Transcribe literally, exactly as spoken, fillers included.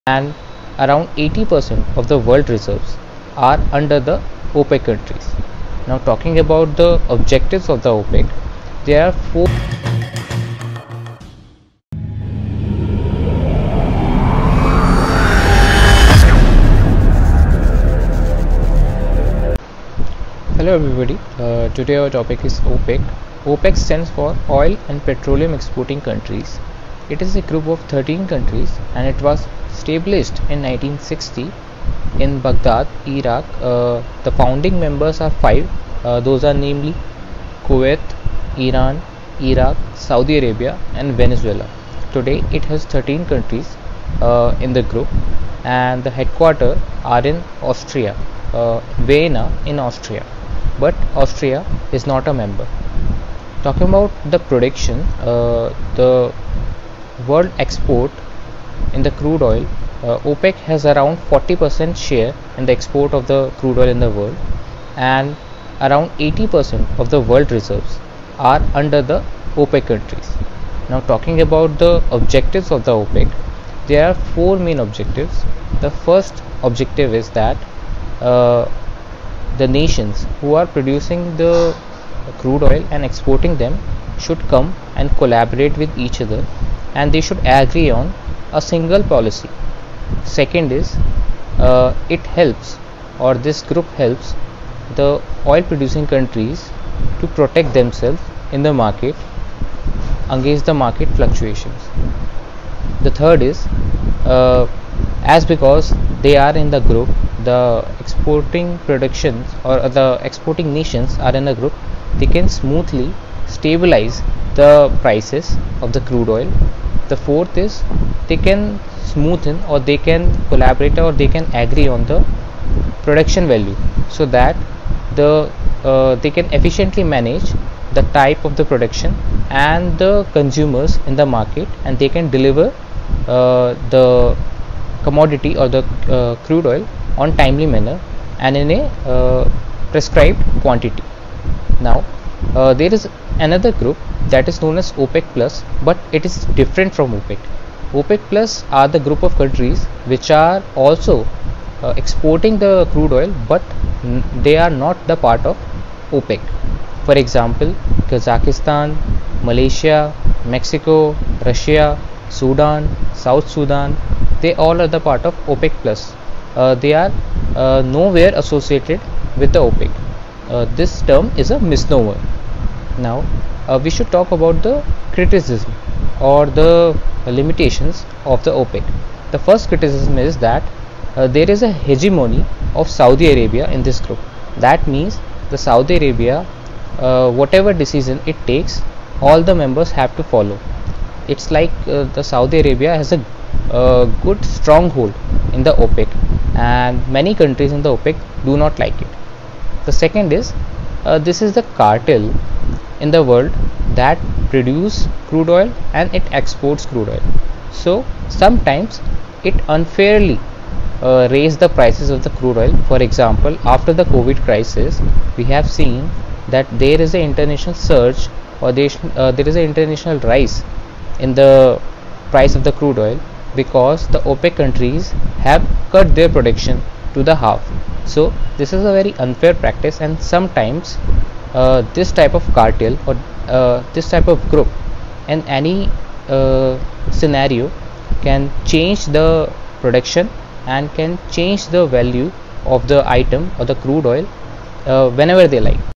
and around eighty percent of the world reserves are under the OPEC countries. Now, talking about the objectives of the OPEC, there are four. Hello everybody, uh, today our topic is OPEC. OPEC stands for Oil and Petroleum Exporting Countries. It is a group of thirteen countries and it was established in nineteen sixty in Baghdad, Iraq. Uh, the founding members are five. Uh, those are namely Kuwait, Iran, Iraq, Saudi Arabia and Venezuela. Today it has thirteen countries uh, in the group, and the headquarters are in Austria, uh, Vienna in Austria. But Austria is not a member. Talking about the production, uh, the world export in the crude oil, uh, OPEC has around forty percent share in the export of the crude oil in the world, and around eighty percent of the world reserves are under the OPEC countries. Now, talking about the objectives of the OPEC, there are four main objectives. The first objective is that uh, the nations who are producing the crude oil and exporting them should come and collaborate with each other, and they should agree on a single policy. Second is uh, it helps, or this group helps the oil producing countries to protect themselves in the market against the market fluctuations. The third is uh, as because they are in the group, the exporting productions or the exporting nations are in a group, they can smoothly stabilize the prices of the crude oil. The fourth is they can smoothen, or they can collaborate, or they can agree on the production value, so that the uh, they can efficiently manage the type of the production and the consumers in the market, and they can deliver uh, the commodity or the uh, crude oil on timely manner and in a uh, prescribed quantity. Now uh, there is another group that is known as OPEC Plus, but it is different from OPEC. OPEC Plus are the group of countries which are also uh, exporting the crude oil, but n- they are not the part of OPEC. For example, Kazakhstan, Malaysia, Mexico, Russia, Sudan, South Sudan, they all are the part of OPEC Plus. Uh, they are uh, nowhere associated with the OPEC. Uh, this term is a misnomer. Now uh, we should talk about the criticism or the limitations of the OPEC. The first criticism is that uh, there is a hegemony of Saudi Arabia in this group. That means the Saudi Arabia, uh, whatever decision it takes, all the members have to follow. It's like uh, the Saudi Arabia has a uh, good stronghold in the OPEC, and many countries in the OPEC do not like it. The second is uh, this is the cartel in the world that produce crude oil and it exports crude oil. So sometimes it unfairly uh, raise the prices of the crude oil. For example, after the COVID crisis, we have seen that there is an international surge, or there, uh, there is an international rise in the price of the crude oil, because the OPEC countries have cut their production to the half. So this is a very unfair practice, and sometimes uh, this type of cartel or uh, this type of group in any uh, scenario can change the production and can change the value of the item or the crude oil uh, whenever they like.